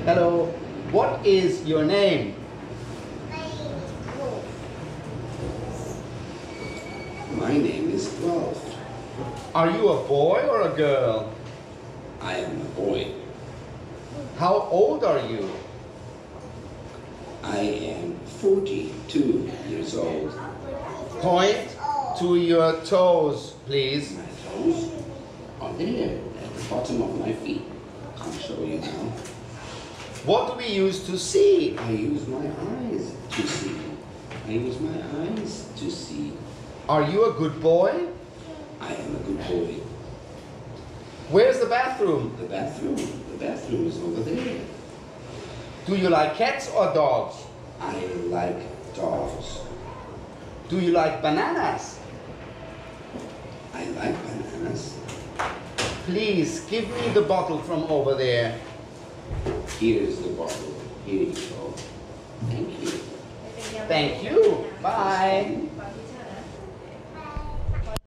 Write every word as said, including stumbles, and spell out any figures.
Hello. What is your name? My name is Ralph. Are you a boy or a girl? I am a boy. How old are you? I am forty-two years old. Point to your toes, please. My toes are there at the bottom of my feet. I'll show you now. What do we use to see? I use my eyes to see. I use my eyes to see. Are you a good boy? I am a good boy. Where's the bathroom? The bathroom. The bathroom is over there. Do you like cats or dogs? I like dogs. Do you like bananas? I like bananas. Please give me the bottle from over there. Here's the bottle. Here you go. Thank you. Thank you. Bye.